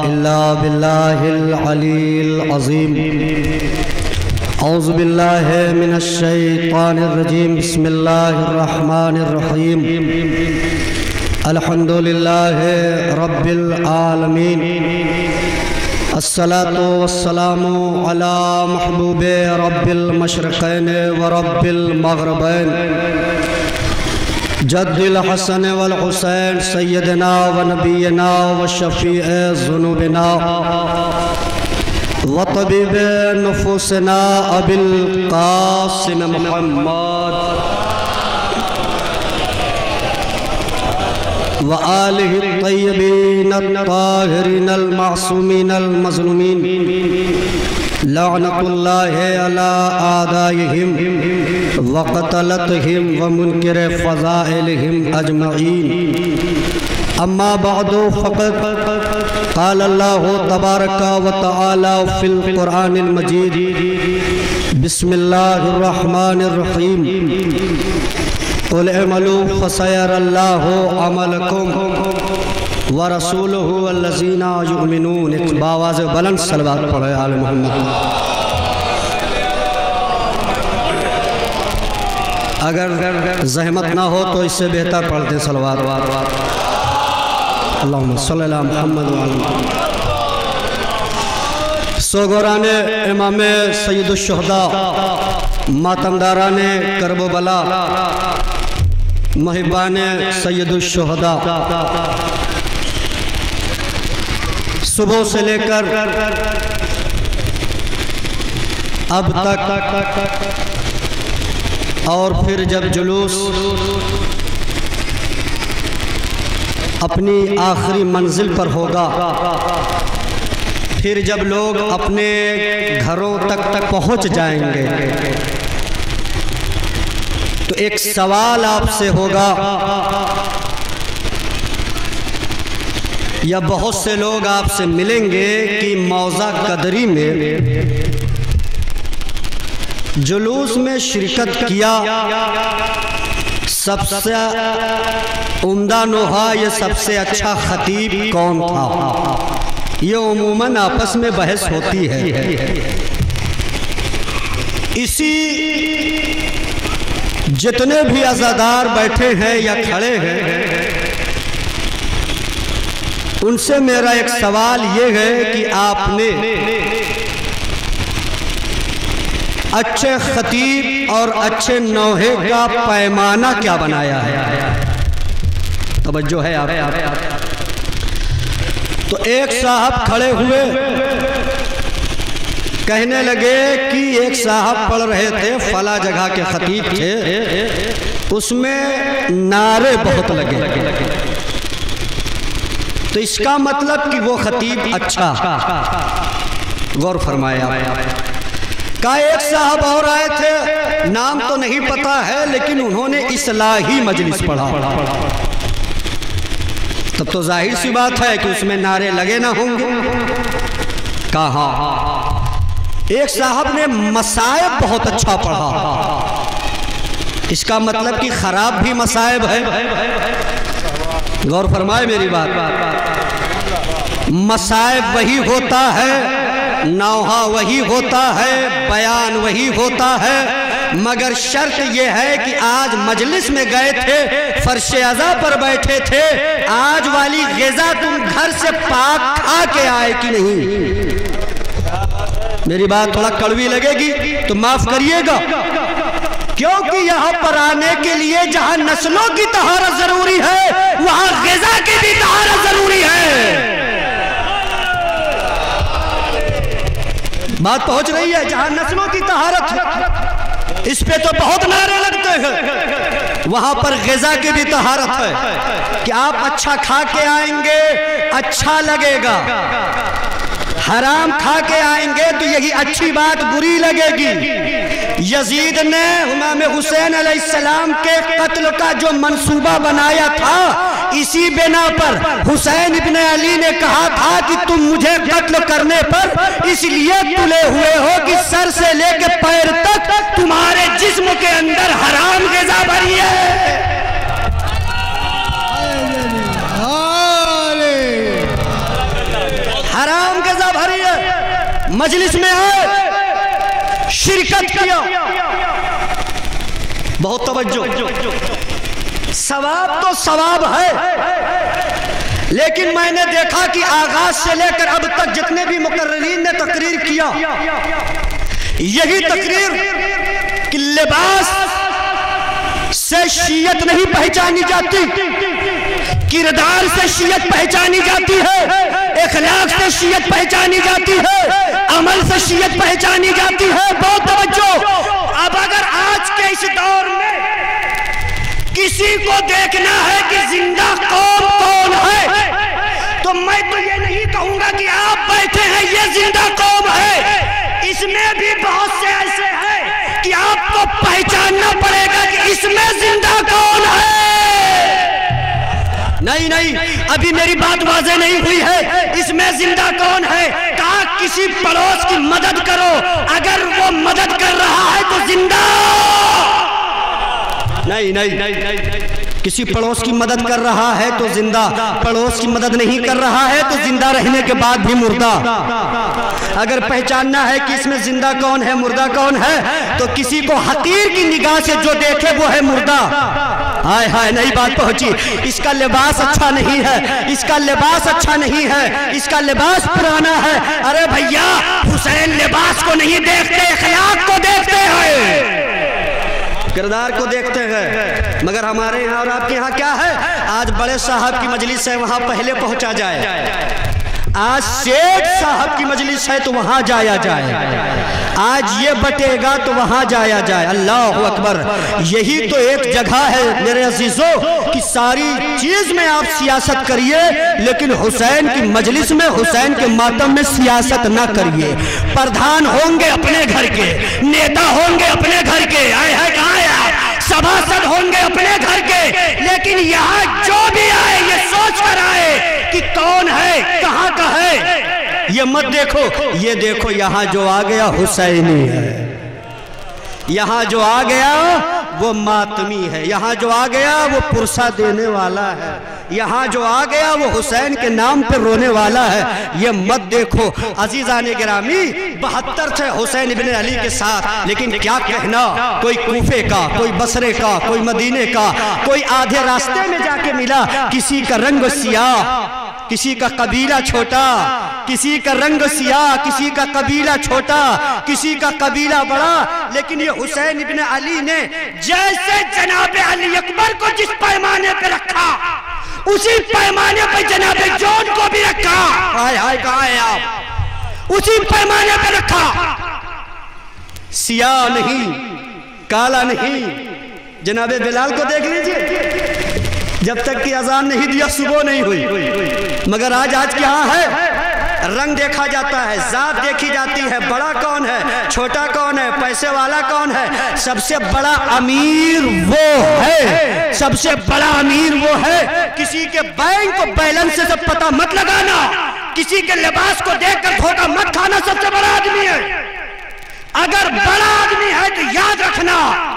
इल्ला बिल्लाहिल अलील अज़ीम। औज़ु बिल्लाहि मिनश शैतानिर रजीम। बिस्मिल्लाहिर रहमानिर रहीम। अल्हम्दुलिल्लाहि रब्बिल आलमीन। अस्सलातु वस्सलामु अला महबूबे रब्बिल मशरिक़ैन व रब्बिल मग़रिबैन जद्दिल हसन वल हुसैन सय्यदना व नबीना व शफ़ीए ज़ुनूबिना व तबीबे नुफूसना अबिल क़ासिम मुहम्मद व आलिहि तय्यबीन अत्ताहिरीन अल-मासूमीन अल-मज़लूमीन लअनतुल्लाहि अला आदाइहिम व क़तलतहिम व मुनकिर फ़ज़ाइलिहिम अजमईन। अम्मा बअदु फ़क़द क़ाल अल्लाहु तबारक व तआला फ़िल क़ुरआनिल मजीद। बिस्मिल्लाहिर रहमानिर रहीम। क़ुल अमलू फ़सयरल्लाहु अमलकुम व रसूलुहु वल्लज़ीना युमिनून। एक बावाज़ बुलंद सलवात पढ़े आले मोहम्मद। अगर ज़हमत ना हो तो इससे बेहतर पढ़ते सलवात। अल्लाहुम्मा सल्ली अला मुहम्मद व अला मुहम्मद। सोगोराने इमामे सय्यदुश्शुहदा, मातमदाराने करबला, मुहिब्बाने सय्यदुश्शुहदा, सुबह से लेकर अब तक और फिर जब जुलूस अपनी आखिरी मंजिल पर होगा, फिर जब लोग अपने घरों तक पहुंच जाएंगे तो एक सवाल आपसे होगा, या बहुत से लोग आपसे मिलेंगे कि मौज़ा कदरी में जुलूस में शिरकत किया, सबसे उम्दा नोहा ये सबसे अच्छा खतीब कौन था। ये उमूमन आपस में बहस होती है। इसी जितने भी अज़ादार बैठे हैं या खड़े हैं, उनसे मेरा एक सवाल ये है कि आपने अच्छे खतीब और अच्छे नौहे का पैमाना क्या बनाया है? तवज्जो है आप। तो एक साहब खड़े हुए, कहने लगे कि एक साहब पढ़ रहे थे, फला जगह के खतीब थे, उसमें नारे बहुत लगे, तो इसका मतलब कि वो खतीब अच्छा। गौर फरमाया। का एक साहब और आए थे, नाम तो नहीं पता है, लेकिन उन्होंने इस्लाही मजलिस पढ़ा। तब तो जाहिर सी बात है कि उसमें नारे लगे ना होंगे। कहा एक साहब ने मसायब बहुत अच्छा पढ़ा, इसका मतलब कि खराब भी मसायब है। गौर फरमाए मेरी बात। मसायब वही होता है, नौहा वही होता है, बयान वही होता है, मगर शर्त यह है कि आज मजलिस में गए थे, फर्शे अज़ा पर बैठे थे, आज वाली ग़िज़ा तुम घर से पाक खा के आए कि नहीं। मेरी बात थोड़ा कड़वी लगेगी तो माफ करिएगा, क्योंकि यहाँ पर आने के लिए जहाँ नस्लों की तहारत जरूरी है, वहाँ ग़िज़ा की भी तहारत जरूरी है। बात पहुंच रही है? जहां नस्लों की तहारत, इस पे तो बहुत नारे लगते हैं, वहां पर ग़िज़ा की भी तहारत है कि आप अच्छा खा के आएंगे, अच्छा लगेगा, हराम खा के आएंगे तो यही अच्छी बात बुरी लगेगी। यजीद ने इमाम हुसैन अलैहिस्सलाम के कत्ल का जो मंसूबा बनाया था, इसी बिना पर हुसैन इब्न अली ने कहा था कि तुम मुझे कत्ल करने पर इसलिए तुले हुए हो कि सर से लेकर पैर तक तुम्हारे जिस्म के अंदर हराम ग़िज़ा भरी है। मजलिस में आए, शिरकत किया, बहुत तवज्जो। सवाब तो सवाब है, लेकिन मैंने देखा कि आगाज से लेकर अब तक जितने भी मुकर्रिरीन ने तकरीर किया, यही तकरीर कि लिबास से शीयत नहीं पहचानी जाती, किरदार से शीयत पहचानी जाती है, इखलाक से शीयत पहचानी जाती है, अमल से शीयत पहचानी जाती है। बहुत तवज्जो। अब अगर आज के इस दौर में किसी को देखना है कि जिंदा कौम कौन है, तो मैं तो ये नहीं कहूंगा कि आप बैठे हैं ये जिंदा कौम है। इसमें भी बहुत से ऐसे हैं कि आपको पहचानना पड़ेगा कि इसमें जिंदा कौन है। नहीं, अभी मेरी बात वाज़ेह नहीं हुई है। इसमें जिंदा कौन है? कहा किसी पड़ोस की मदद करो, अगर वो मदद कर रहा है तो जिंदा। नहीं, किसी पड़ोस की मदद कर रहा है तो जिंदा, पड़ोस की मदद नहीं कर रहा है तो जिंदा रहने के बाद भी मुर्दा। अगर पहचानना है कि इसमें जिंदा कौन है मुर्दा कौन है, तो किसी को हकीर की निगाह से जो देखे वो है मुर्दा। हाय हाय, नहीं बात पहुंची। इसका लिबास अच्छा नहीं है, इसका लिबास अच्छा नहीं है, इसका लिबास पुराना है। अरे भैया, हुसैन लिबास को नहीं देखते, अखलाक को देखते हैं, किरदार को देखते हैं। मगर हमारे यहाँ और आपके यहाँ क्या है? आज बड़े साहब की मजलिस है, वहां पहले पहुंचा जाए। आज सेठ साहब की मजलिस है तो वहां जाया जाए। आज ये बटेगा तो वहां जाया जाए। अल्लाह अकबर। यही तो एक जगह है मेरे अजीजों कि सारी चीज में आप सियासत करिए, लेकिन हुसैन की मजलिस में, हुसैन के मातम में सियासत ना करिए। प्रधान होंगे अपने घर के, नेता होंगे अपने घर के, आए है कहाँ सभासद होंगे अपने घर के, लेकिन यहाँ जो भी आए ये सोच कर आए कि कौन है, कहाँ का है। ये मत देखो, ये देखो यहाँ जो आ गया हुसैनी है, यहाँ जो आ गया वो मातमी है, यहाँ जो आ गया वो पुरसा देने वाला है, यहाँ जो आ गया वो हुसैन के नाम पे रोने वाला है। ये मत देखो। अजीजाने गिरामी 72 थे हुसैन इब्ने अली के साथ, लेकिन क्या कहना, कोई कूफे का, कोई बसरे का, कोई मदीने का, कोई आधे रास्ते में जाके मिला। किसी का रंग सियाह, किसी का कबीला छोटा, किसी का रंग सियाह, किसी का कबीला छोटा, किसी का कबीला बड़ा, लेकिन ये हुसैन इब्ने अली ने जैसे जनाबे अली अकबर को जिस पैमाने पे रखा, उसी पैमाने पे जनाबे जॉन को भी रखा। हाय हाय, कहाँ है आप? उसी पैमाने पे रखा। सियाह नहीं, काला नहीं। जनाबे बिलाल को देख लीजिए, जब तक की अजान नहीं दिया सुबह नहीं हुई। मगर आज क्या है? रंग देखा जाता है, जात देखी जाती है, बड़ा कौन है, छोटा कौन है, पैसे वाला कौन है। सबसे बड़ा अमीर वो है, सबसे बड़ा अमीर वो है। किसी के बैंक बैलेंस से सब पता मत लगाना, किसी के लिबास को देखकर धोखा मत खाना। सबसे बड़ा आदमी है। अगर बड़ा आदमी है तो याद रखना,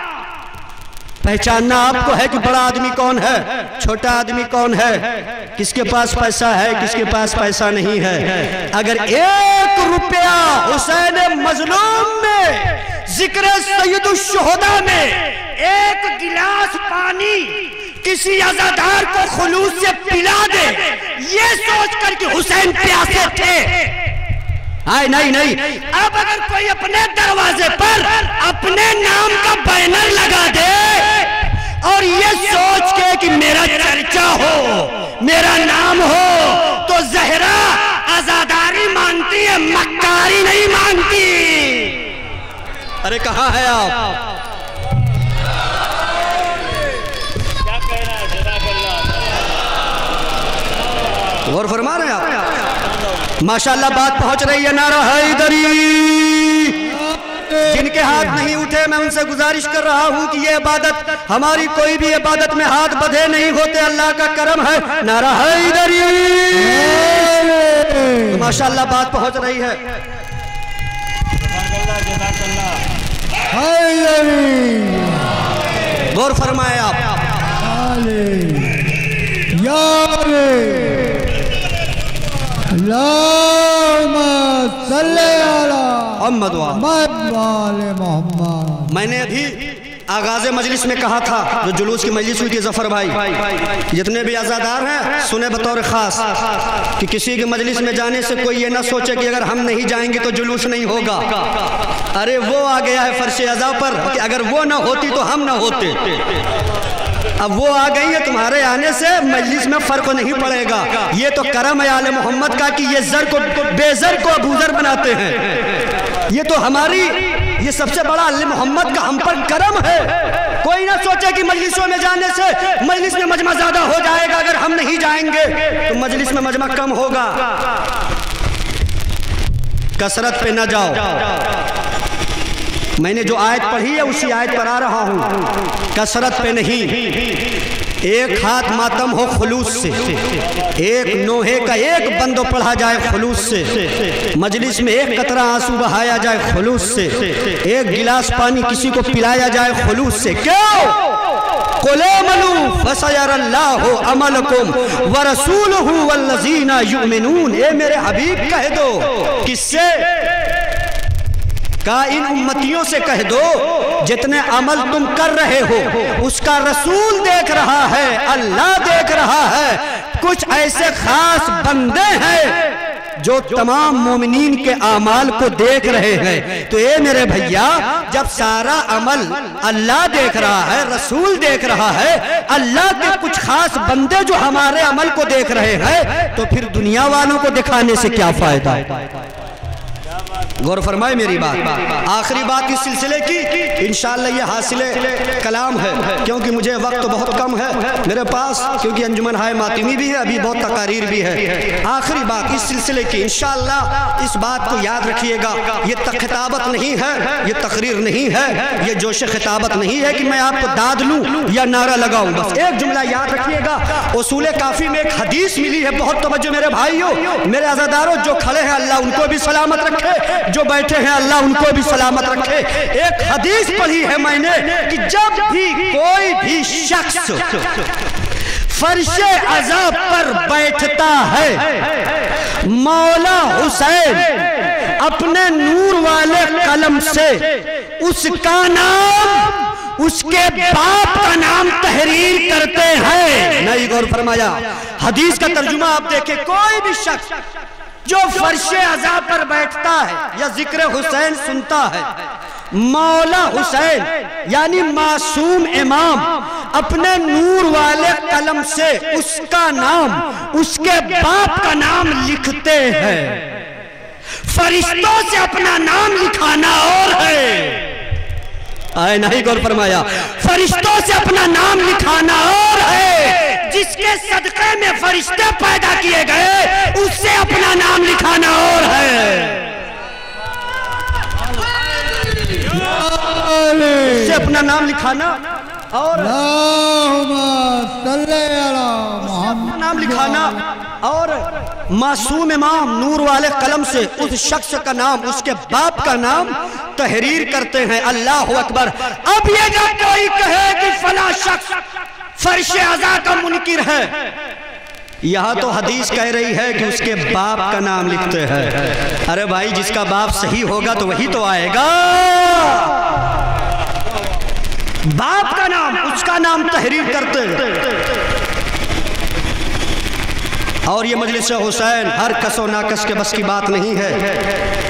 पहचानना आपको है कि बड़ा आदमी कौन है, छोटा आदमी कौन है, किसके पास पैसा है, किसके पास पैसा नहीं है। अगर 1 रुपया हुसैन मजलूम में, जिक्र सैयदुश शुहदा में 1 गिलास पानी किसी अज़ादार को खुलूस से पिला दे, ये सोचकर कि हुसैन प्यासे थे। हाय नहीं। अब अगर कोई अपने दरवाजे पर अपने नाम का बैनर लगा दे और ये सोच के कि मेरा चर्चा हो, मेरा नाम हो, तो ज़हरा आजादारी मांगती है, मक्कारी नहीं मांगती। अरे कहाँ है आप? क्या कहना है? गौर फरमा रहे हैं आप? माशाल्लाह बात पहुंच रही है। नारा हैदरी। जिनके हाथ नहीं उठे मैं उनसे गुजारिश कर रहा हूं कि ये इबादत, हमारी कोई भी इबादत में हाथ बंधे नहीं होते, अल्लाह का करम है। नारा हैदरी। तो माशाल्लाह बात पहुंच रही है। गौर फरमाए आप। अल्लाहुम्मा मैंने अभी आगाज़ मजलिस में कहा था, जो जुलूस की मजलिस हुई थी जफर भाई, जितने भी आज़ादार हैं सुने बतौर ख़ास कि किसी की मजलिस में जाने से कोई ये ना सोचे कि अगर हम नहीं जाएंगे तो जुलूस नहीं होगा। अरे वो आ गया है फर्श अज़ा पर कि अगर वो ना होती तो हम ना होते। अब वो आ गई है, तुम्हारे आने से मजलिस में फ़र्क नहीं पड़ेगा। ये तो करम है आले मोहम्मद का कि ये ज़र को बेज़र को अबूज़र बनाते हैं। ये तो हमारी, ये सबसे बड़ा आले मोहम्मद का हम पर करम है। कोई ना सोचे कि मजलिसों में जाने से मजलिस में मजमा ज़्यादा हो जाएगा, अगर हम नहीं जाएंगे तो मजलिस में मजमा कम होगा। कसरत पे ना जाओ। मैंने जो आयत पढ़ी है उसी आयत पर आ रहा हूँ, कसरत पे नहीं। एक हाथ मातम हो खुलूस से, एक नोहे का एक बंदो पढ़ा जाए खुलूस से, मजलिस में एक कतरा आंसू बहाया जाए खुलूस से, एक गिलास पानी किसी को पिलाया जाए खुलूस से। क्यों? कुलमनु फसयरल्लाहु अमलकुम व रसूलुहु वल्लज़ीना युमिनून। ए मेरे हबीब कह दो, किससे? का इन उम्मतियों से कह दो जितने अमल तुम कर रहे हो उसका रसूल देख रहा है, अल्लाह देख रहा है। कुछ ऐसे खास बंदे हैं जो तमाम मोमिनीन के आमाल को देख रहे हैं। तो ये मेरे भैया, जब सारा अमल अल्लाह देख रहा है, रसूल देख रहा है, अल्लाह के कुछ खास बंदे जो हमारे अमल को देख रहे हैं, तो फिर दुनिया वालों को दिखाने से क्या फायदा? गौर फरमाए मेरी बात। आखिरी बात इस सिलसिले की, इंशाअल्लाह ये हासिले कलाम है, क्योंकि मुझे वक्त बहुत कम है मेरे पास, क्योंकि अंजुमन हाय मातिमी भी है, अभी बहुत तकारीर भी है। आखिरी बात इस सिलसिले की, इंशाअल्लाह इस बात को याद रखिएगा, ये खिताबत नहीं है, ये तकरीर नहीं है, ये जोश खिताबत नहीं है कि मैं आपको दाद लूँ या नारा लगाऊँ। बस एक जुमला याद रखिएगा, उसूल काफ़ी में एक हदीस मिली है, बहुत तवज्जो मेरे भाइयों, मेरे अज़ादारों। जो खड़े हैं अल्लाह उनको भी सलामत रखे, जो बैठे हैं अल्लाह उनको भी सलामत रखे। एक हदीस पढ़ी है मैंने कि जब भी कोई भी शख्स फर्शे अज़ाब पर बैठता है, मौला हुसैन अपने नूर वाले कलम से उसका नाम, उसके बाप का नाम तहरीर करते हैं। नहीं गौर फरमाया, हदीस का तर्जुमा आप देखें, कोई भी शख्स जो फर्शे अज़ाब पर बैठता है या जिक्र हुसैन सुनता है, मौला हुसैन यानी मासूम इमाम अपने नूर वाले कलम से उसका नाम, उसके बाप का नाम लिखते हैं। फरिश्तों से अपना नाम लिखाना और है, आए नहीं गौर फरमाया, फरिश्तों से अपना नाम लिखाना और है। जिसके सदक़े में फरिश्ते पैदा किए गए उससे अपना नाम लिखाना और है, उससे अपना नाम लिखाना और नाम लिखाना और मासूम इमाम नूर वाले कलम से उस शख्स का नाम, उसके बाप का नाम तहरीर करते हैं। अल्लाह अकबर। अब ये जब कोई कहे कि फला शख्स फर्शे अज़ा का मुनकिर है, यहाँ तो हदीस कह रही है कि उसके बाप का नाम लिखते हैं। अरे भाई, जिसका बाप सही होगा तो वही तो आएगा, बाप का नाम, उसका नाम तहरीर करते हैं। और ये मजलिस हुसैन हर कसो नाकस के बस की बात नहीं है।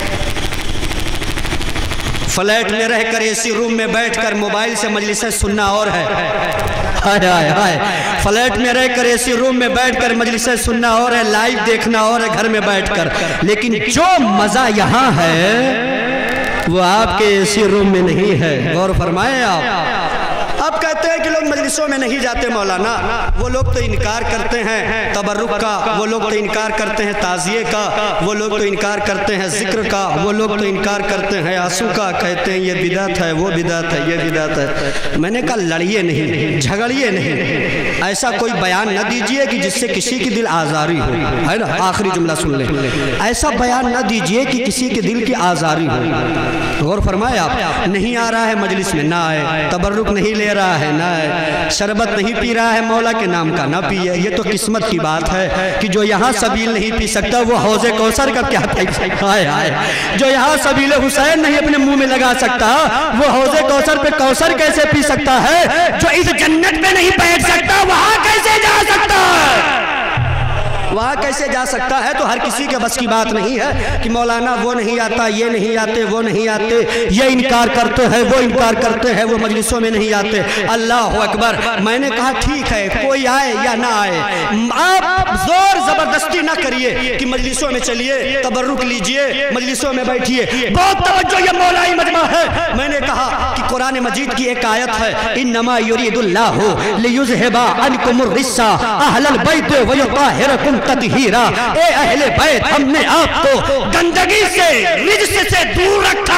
फ्लैट में रहकर एसी रूम में बैठकर मोबाइल से मजलिसें सुनना और है, हाय हाय हाय। फ्लैट में रहकर एसी रूम में बैठकर मजलिसें सुनना और है, लाइव देखना और है घर में बैठकर। लेकिन जो मजा यहाँ है वो आपके एसी रूम में नहीं है। गौर फरमाएं आप। अब कहते हैं कि लोग मजलिसों में नहीं जाते मौलाना, वो लोग तो इनकार करते हैं तबर्रुक का, वो लोग तो इनकार करते हैं ताज़िये का, वो लोग तो इनकार करते हैं जिक्र का, वो लोग तो इनकार करते हैं आंसू का, कहते हैं ये बिदअत है, वो बिदअत है, ये बिदअत है। मैंने कहा लड़िए नहीं, झगड़िए नहीं, ऐसा कोई बयान न दीजिए कि जिससे किसी की दिल आज़ारी हो, है ना। आखिरी जुमला सुन लें, ऐसा बयान न दीजिए कि किसी के दिल की आज़ारी हो। गौर फरमाए आप। नहीं आ रहा है मजलिस में ना आए, तबर्रुक नहीं ले दे रहा है ना, शरबत नहीं पी रहा है मौला के नाम का, ना पिए। ये तो किस्मत की बात है कि जो यहाँ सबील नहीं पी सकता वो हौज़े कौसर का क्या पी सकता है। जो यहाँ सबील हुसैन नहीं अपने मुंह में लगा सकता वो हौज़े कौसर पे कौसर कैसे पी सकता है। जो इस जन्नत में नहीं बैठ सकता वहां कैसे जा सकता है, वहाँ कैसे जा सकता है। तो हर किसी के बस की बात नहीं है कि मौलाना वो नहीं आता, ये नहीं आते, वो नहीं आते, ये इनकार करते हैं, वो इनकार करते हैं, वो मजलिसों में नहीं आते। अल्लाह अकबर। मैंने कहा ठीक है कोई आए या ना आए, आप जोर जबरदस्ती ना करिए कि मजलिसों में चलिए, तबर्रुक लीजिए, मजलिसों में बैठिए। बहुत तवज्जो ये मौलाई मजमा है। मैंने कहा कि कुरान मजीद की एक आयत है, इन्नमा युरीदुल्लाहु लियुज़हिबा अन्कुमुर रिस्सा अहलल बैत व युताहिरकुम तत्हीरा। ए अहले बैत, हमने आपको गंदगी से, रिज्स से दूर रखा।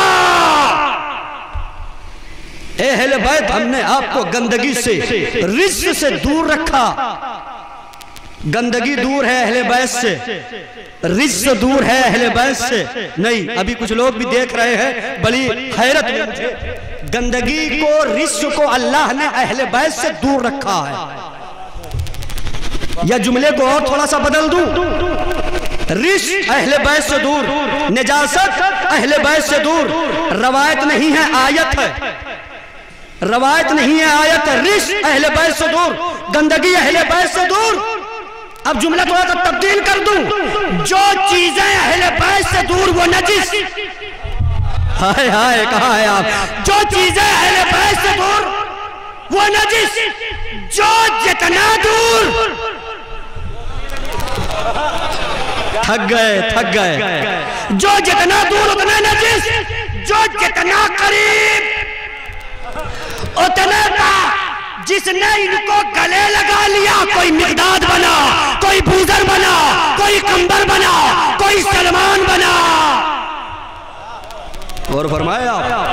ए अहले बैत, हमने आपको गंदगी से, रिज्स से दूर रखा। गंदगी दूर है अहले बैत से, रिज्स दूर है अहले बैत से। नहीं, अभी कुछ लोग भी देख रहे हैं, बड़ी हैरत है मुझे। गंदगी को, रिज्स को अल्लाह ने अहले बैत से दूर रखा है। या जुमले को और थोड़ा सा बदल दूं, रिश्क अहले बैत से दूर, निजासत अहले बैत से दूर। रवायत नहीं है आयत है, रवायत नहीं है आयत है। रिश्क अहले बैत से दूर, गंदगी अहले बैत से दूर। अब जुमला थोड़ा सा तब्दील कर दूं, जो चीजें अहले बैत से दूर वो नजिस। हाय हाय, कहाँ है आप। जो चीजें अहले बैत से दूर वो नजिस, जो जितना दूर। थक गए, थक गए। जो जितना दूर उतना नजिस, जो जितना करीब उतना का। जिसने इनको गले लगा लिया, कोई मिकदाद बना, कोई बूजर बना, कोई कंबर बना, कोई सलमान बना। और फरमाया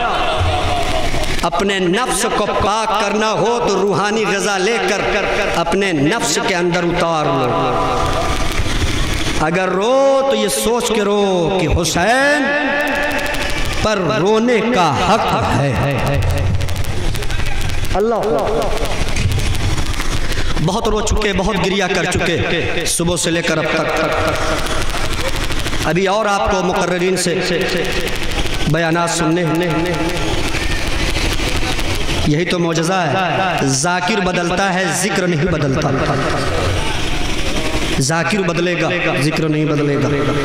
अपने नफ्स को पाक करना हो तो रूहानी ग़िज़ा लेकर अपने नफ्स के अंदर उतार लो। अगर रो तो ये सोच के रो कि हुसैन पर रोने का हक है। अल्लाह, बहुत रो चुके, बहुत गिरिया कर चुके सुबह से लेकर अब तक। अभी और आपको मुकर्रिरीन से बयानात सुनने, यही तो मौजज़ा है। जाकिर बदलता है, जिक्र नहीं बदलता। जाकिर बदलेगा, जिक्र नहीं बदलेगा।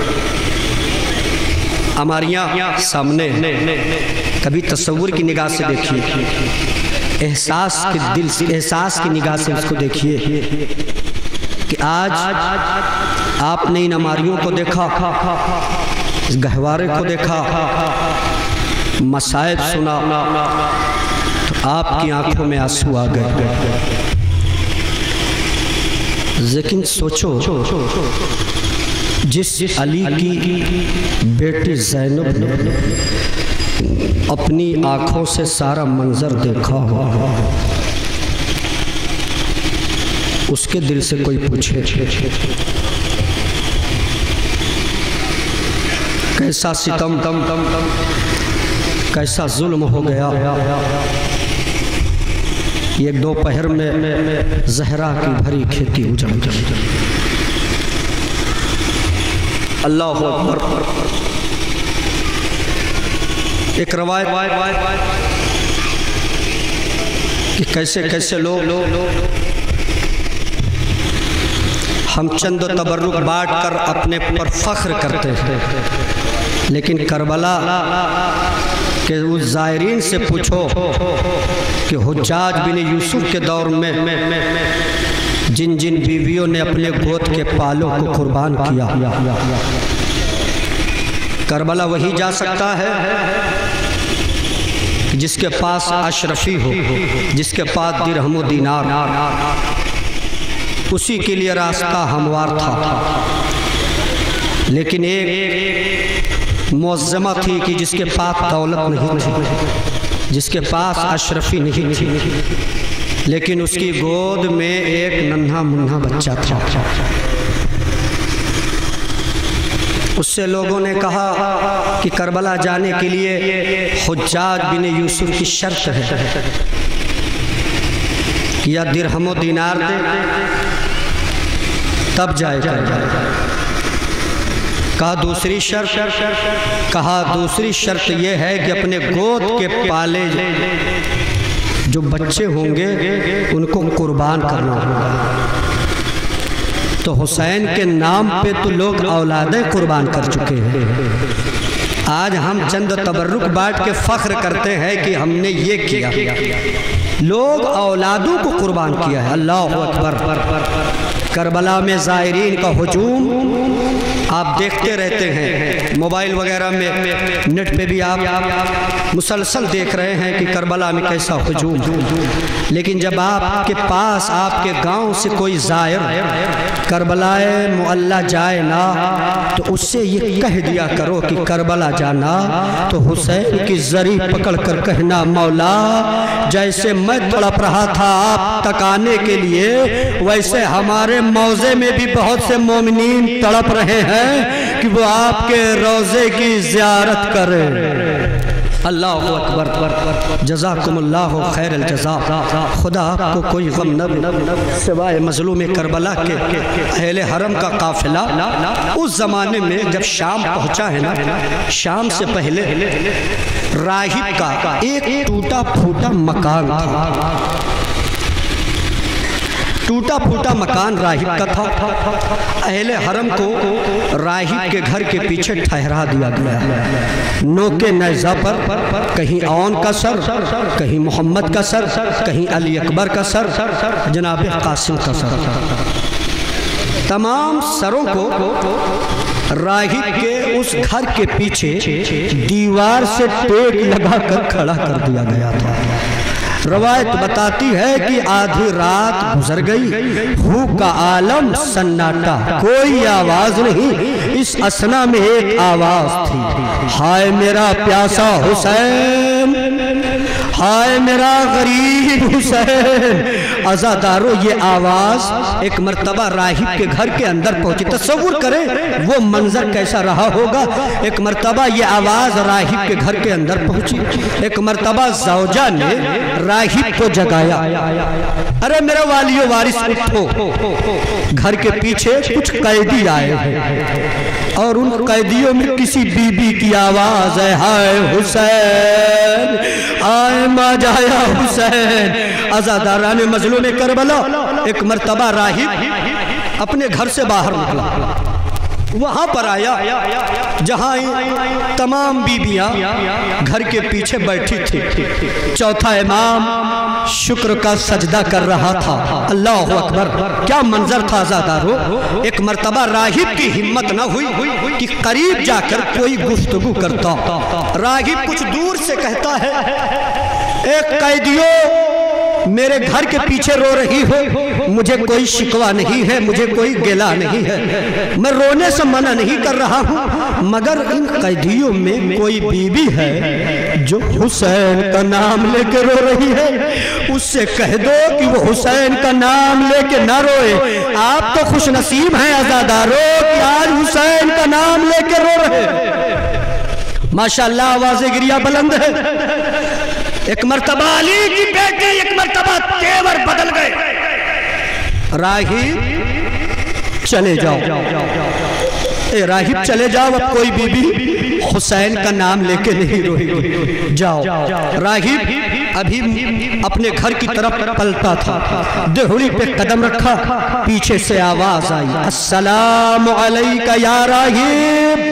अमारियाँ सामने, कभी तस्वुर की निगाह से देखिए, एहसास के दिल से, एहसास की निगाह से उसको देखिए कि आज आपने इन अमारियों को देखा, इस गहवारे को देखा, मसाइब सुना तो आपकी आंखों में आंसू आ गए। लेकिन सोचो, जिस अली की बेटी ज़ैनब ने अपनी आंखों से सारा मंजर देखा होगा, उसके दिल से कोई पूछे कैसा सितम, कैसा जुल्म हो गया। ये दोपहर में ज़हरा की भरी खेती उजड़ गई। अल्लाह अकबर। एक रवायत कि कैसे कैसे लोग हम चंद तबर्रुक बांट कर अपने पर फख्र करते हैं, लेकिन करबला के उस ज़ायरीन से पूछो कि हुज्जाज बिन यूसुफ के दौर में जिन जिन बीवियों ने अपने गोद के पालों को कुर्बान किया, करबला वही जा सकता है जिसके पास अशरफी हो, जिसके पास दिरहम दीनार, उसी के लिए रास्ता हमवार था। लेकिन एक मुअज़्ज़मा थी कि जिसके पास दौलत नहीं थी, जिसके पास अशरफी नहीं थी, लेकिन उसकी गोद में एक नन्हा मुन्ना बच्चा था। उससे लोगों ने कहा कि करबला जाने के लिए हुज्जाज बिन यूसुफ की शर्त है या दिरहमो दीनार दे तब जाए कर। कहा दूसरी शर्त, कहा दूसरी शर्त यह है कि अपने गोद के पाले जो बच्चे होंगे उनको कुर्बान करना होगा। तो हुसैन के नाम पे तो लोग औलादें कुर्बान कर चुके हैं। आज हम चंद तबर्रुक बांट के फख्र करते हैं कि हमने ये किया। लोग औलादों को कुर्बान किया है। अल्लाह अकबर। करबला में ज़ायरीन का हुजूम आप देखते रहते हैं, मोबाइल वगैरह में, नेट पे भी आप मुसलसल देख रहे हैं कि करबला में कैसा हुजूम। लेकिन जब आपके पास, आपके गांव से कोई ज़ायर करबलाए मुअल्ला जाए ना, तो उससे ये कह दिया करो कि करबला जाना तो हुसैन की जरी पकड़ कर कहना, मौला जैसे मैं तड़प रहा था आप तक आने के लिए, वैसे हमारे मौजे में भी बहुत से मोमिनीन तड़प रहे हैं कि वो आपके रोजे की ज़ियारत करें। अल्लाह अकबर। जज़ाकुमुल्लाहु खैरल जज़ा। खुदा आपको कोई गम न सिवाय मज़लूम करबला के अहले हरम का काफिला उस ज़माने में जब शाम पहुँचा है ना, शाम से पहले राहिब का एक टूटा फूटा मकान था। टूटा फूटा मकान राहिब का था। अहले हरम को राहिब के घर के पीछे ठहरा दिया गया। नोके नेज़ा पर कहीं औन का सर, कहीं मोहम्मद का सर, कहीं अली अकबर का सर, जनाब कासिम का सर। तमाम सरों को राहिब के उस घर के पीछे दीवार से टेक लगाकर खड़ा कर दिया गया था। रवायत बताती है कि आधी रात गुजर गई, भूख का आलम सन्नाटा, कोई आवाज नहीं। इस असना में एक आवाज थी, हाय मेरा प्यासा हुसैन, हाय मेरा गरीब हुसैन। अज़ादारो ये आवाज एक मर्तबा राहिब के घर के अंदर पहुंची। तस्वुर करें वो मंजर कैसा रहा होगा। एक मर्तबा ये आवाज राहिब के घर के अंदर पहुंची। एक मर्तबा ज़ौजा ने राहिब को जगाया, अरे मेरा वालियो वारिस उठो, घर के पीछे कुछ कैदी आए हैं और उन कैदियों में किसी बीबी की आवाज है, हाय हुसैन, आए मा जाया हुसैन। अज़ादारान मजलूम करबला एक मर्तबा राहिब अपने घर से बाहर निकला, वहां पर आया जहां तमाम बीबियां घर के पीछे बैठी थी। चौथा इमाम शुक्र का सजदा कर रहा था। अल्लाह अकबर। क्या मंजर था ज़ादारो। एक मर्तबा राहिब की हिम्मत न हुई कि करीब जाकर कोई गुफ्तगू करता। राहिब कुछ दूर से कहता है, एक कैदियों मेरे घर के पीछे रो रही हो, मुझे कोई शिकवा नहीं है, मुझे कोई गिला नहीं है, मैं रोने से मना नहीं कर रहा हूँ, मगर इन कैदियों में कोई बीबी है जो हुसैन का नाम लेके रो रही है, उससे कह दो कि वो हुसैन का नाम लेके ना रोए। आप तो खुश नसीब हैं अज़ादारो कि आज हुसैन का नाम लेके रो रहे। माशाअल्लाह आवाज़े गिरिया बुलंद है। एक मर्तबा अली की बेटी, एक मर्तबा तेवर बदल गए। राहिब चले जाओ, ए राहिब चले जाओ, अब कोई बीबी हुसैन का नाम लेके नहीं रोएगी, जाओ। राहिब अभी अपने घर की तरफ पलटा था, देहड़ी पे कदम रखा, पीछे से आवाज आई, अस्सलामु अलैका या राहिब।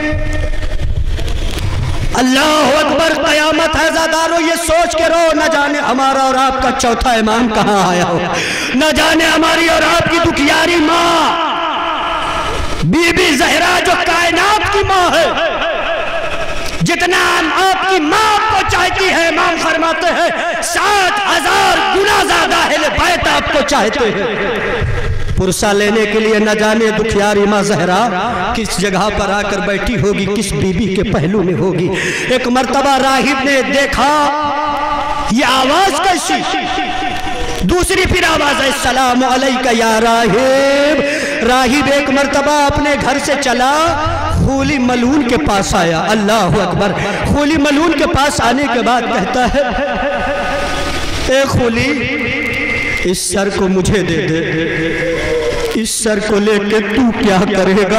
अल्लाह अकबर। क़यामत है ज़ादारो, ये सोच के रो, न जाने हमारा और आपका चौथा इमाम कहाँ आया हो, न जाने हमारी और आपकी दुखियारी माँ बीबी ज़हरा जो कायनात की माँ है, जितना आपकी माँ आपको चाहती है, इमाम फरमाते हैं 7,000 गुना ज़्यादा अहले बैत आपको चाहते हैं। पुरसा लेने के लिए न जाने दुखियारी माँ ज़हरा किस जगह पर आकर बैठी होगी, किस बीबी के पहलू में होगी। एक मर्तबा राहिब ने देखा ये आवाज कैसी, दूसरी फिर आवाज है, सलाम अलैका या राहिब। राहिब एक मर्तबा अपने घर से चला, खूली मलून के पास आया। अल्लाह अकबर। खूली मलून के पास आने के बाद कहता है, ए खूली इस सर को मुझे दे दे, इस सर को लेके तू क्या करेगा?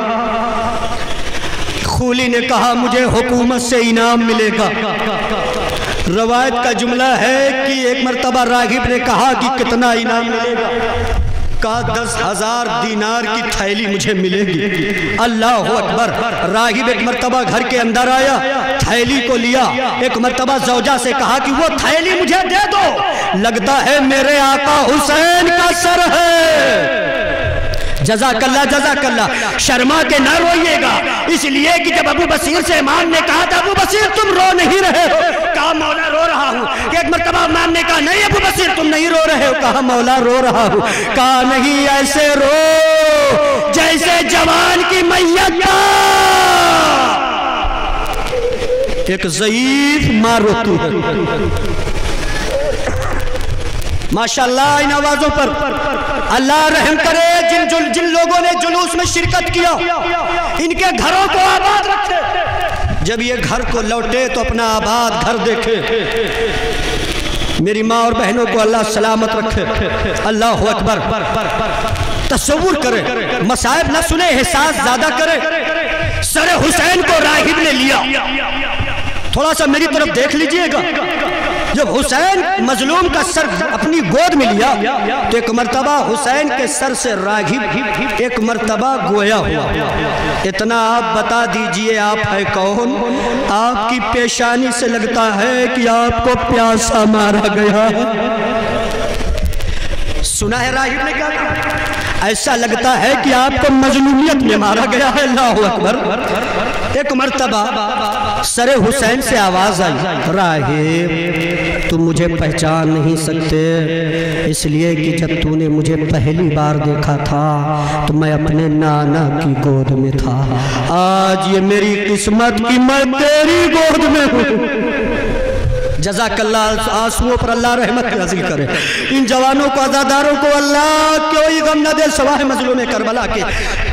खूली ने कहा मुझे हुकूमत से इनाम मिलेगा। रवायत का जुमला है कि एक मर्तबा रागिब ने कहा कि कितना इनाम मिलेगा? कहा 10,000 दीनार की थैली मुझे मिलेगी। अल्लाह अकबर। रागिब एक मर्तबा घर के अंदर आया, थैली को लिया, एक मर्तबा जौजा से कहा कि वो थैली मुझे दे दो, लगता है मेरे आका हुसैन का सर है। जज़ाकल्लाह जज़ाकल्लाह। शर्मा के ना रोइएगा, इसलिए कि जब अबू बसीर से इमाम ने कहा था अबू बसीर तुम रो नहीं रहे हो, कहा मौला रो रहा हूँ। कि एक मर्तबा इमाम ने कहा नहीं अबू बसीर तुम नहीं रो रहे हो, कहा मौला रो रहा हूँ। कहा नहीं ऐसे रो जैसे जवान की मैयत का एक ज़ईफ माँ रोती है। माशाअल्लाह इन आवाजों पर अल्लाह रहम करे। जिन लोगों ने जुलूस में शिरकत किया, इनके घरों को आबाद रखे। जब ये घर को लौटे तो अपना आबाद घर देखे। मेरी माँ और बहनों को अल्लाह सलामत रखे। अल्लाह अकबर। तसव्वुर करे, मसाइब न सुने, एहसास ज्यादा करे। सर हुसैन को राहिब ने लिया। थोड़ा सा मेरी तरफ देख लीजिएगा। जब हुसैन मजलूम का सर अपनी गोद में लिया तो एक मर्तबा हुसैन के सर से रागिब एक मर्तबा गोया हुआ। इतना आप बता दीजिए आप है कौन? आपकी पेशानी से लगता है कि आपको प्यासा मारा गया। सुना है रागिब ने क्या कहा? ऐसा लगता है कि आपको मजलूमियत में मारा गया है। अल्लाह अकबर। एक मर्तबा सरे हुसैन से आवाज आई, राहिब तुम मुझे पहचान नहीं सकते, इसलिए कि जब तूने मुझे पहली बार देखा था तो मैं अपने नाना की गोद में था। आज ये मेरी किस्मत कि मैं तेरी गोद में हूँ। जज़ाकल्लाह। आंसुओं पर अल्लाह रहमत नाज़िल करे। इन जवानों को, आज़ादारों को अल्लाह कोई गम न दे सवाए मजलूम करबला के।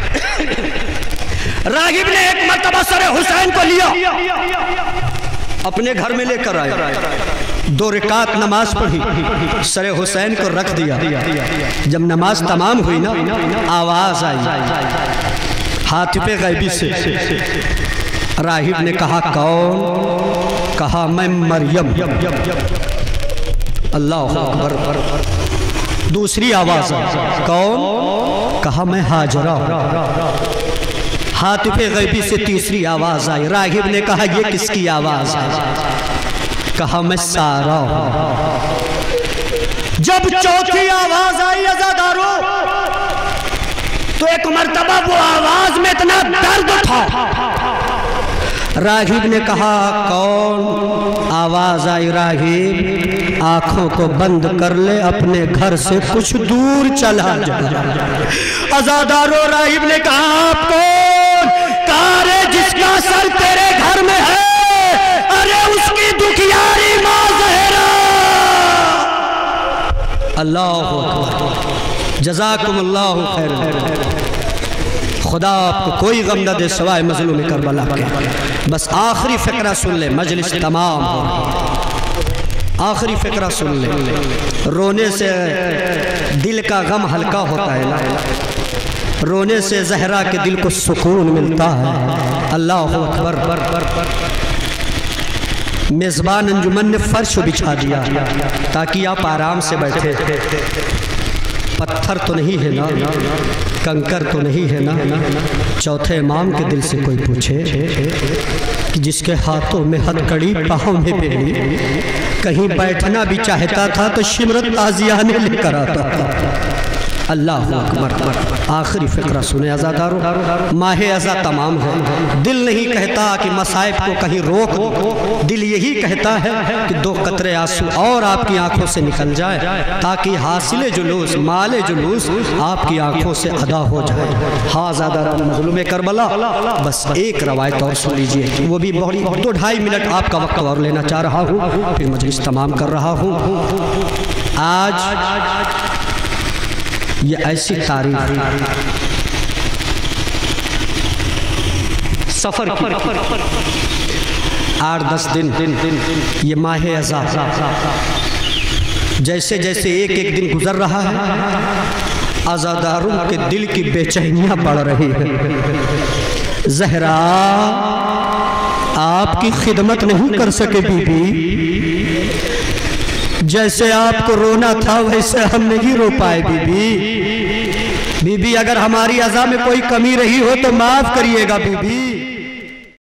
रागिब ने एक मर्तबा सरे हुसैन को लिया, अपने घर में लेकर आया, 2 रकात नमाज पढ़ी, सरे हुसैन को रख दिया। जब नमाज तमाम हुई ना, आवाज आई हातिफे गैबी से। राहिब ने कहा कौन? कहा मैं मरियम। अल्लाह अकबर। दूसरी आवाज कौन? कहा मैं हाजरा। हातिफे गैबी से तीसरी आवाज आई। रागिब ने कहा ये किसकी आवाज है? कहा मैं सारा। जब चौथी आवाज आई अज़ादारों, तो एक मर्तबा वो आवाज में इतना दर्द था। रागिब ने कहा कौन? आवाज आई रागिब आंखों को बंद कर ले, अपने घर से कुछ दूर चला जा। अज़ादारों रागिब ने कहा आप कौन? कहा रे जिसका सर तेरे घर में है, अरे उसकी दुखियारी माँ ज़हरा। अल्लाह अकबर। जज़ाकुमुल्लाहु खैर। खुदा आपको कोई गम न दे सवाए मजलूम करबला के। बस आखिरी फ़िक्रा सुन ले, मजलिस तमाम हो। आखिरी फ़िक्रा सुन ले। रोने से दिल का गम हल्का होता है ना, रोने से ज़हरा के दिल को सुकून मिलता है। अल्लाह अकबर। मेज़बान अंजुमन ने फर्श बिछा दिया ताकि आप आराम से बैठे। पत्थर तो नहीं है ना, कंकर तो नहीं है ना। चौथे इमाम के दिल से कोई पूछे कि जिसके हाथों में हथकड़ी, पाँव में बेड़ी, कहीं बैठना भी चाहता था तो शिमरत ताजियाने लेकर आता था। अल्लाह अकबर। आखिरी फ़िक्रा सुने अज़ादारों। माह अज़ा तमाम है। दिल नहीं कहता कि मसाइब को कहीं रोक दो, दिल यही कहता है कि 2 कतरे आंसू और आपकी आंखों से निकल जाए ताकि हासिले जुलूस, माले जुलूस आपकी आंखों से अदा हो जाए। हाँ अज़ादारों मज़लूम करबला, बस एक रवायत और सुन लीजिए, वो भी बड़ी 2-2.5 मिनट आपका वक्त और लेना चाह रहा हूँ, फिर मजलिस तमाम कर रहा हूँ। आज ये ऐसी तारीख सफर की 8-10 दिन ये माह अज़ा जैसे जैसे एक एक दिन गुजर रहा है, आज़ादारों के दिल की बेचैनियां बढ़ रही है। ज़हरा आपकी खिदमत नहीं कर सके बीबी, जैसे आपको रोना था वैसे हम नहीं रो पाए बीबी। बीबी अगर हमारी अज़ा में कोई कमी रही हो तो माफ करिएगा बीबी।